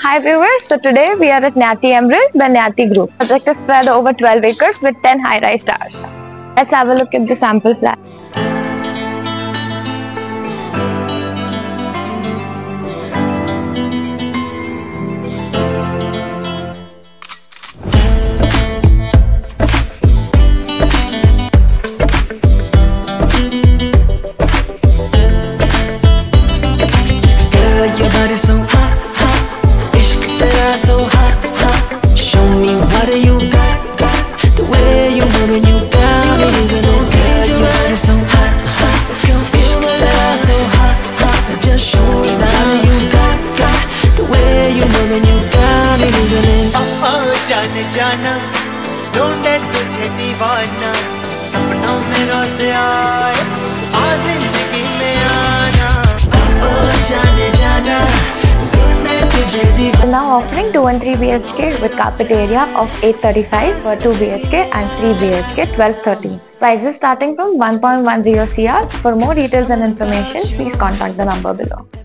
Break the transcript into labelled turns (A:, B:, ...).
A: Hi viewers, so today we are at Nyati Emerald, the Nyati Group. The project is spread over 12 acres with 10 high-rise towers. Let's have a look at the sample plan.
B: Your body so hot, hot. Ishq tera so hot, hot. Show me what you got. The way you move and you got me losing it. Your body so hot, hot. Ishq tera so hot, hot. Just show me what you got. The way you move and you got me losing it.
C: जाने जाना ढूंढे तुझे दीवाना सपनों में रोज आए आ जिंदगी में आना
B: जाने जाना ढूंढे तुझे दीवाना.
A: We're now offering 2 and 3 BHK with carpet area of 835 for 2 BHK and 3 BHK 1213. Prices starting from 1.10 CR. For more details and information, please contact the number below.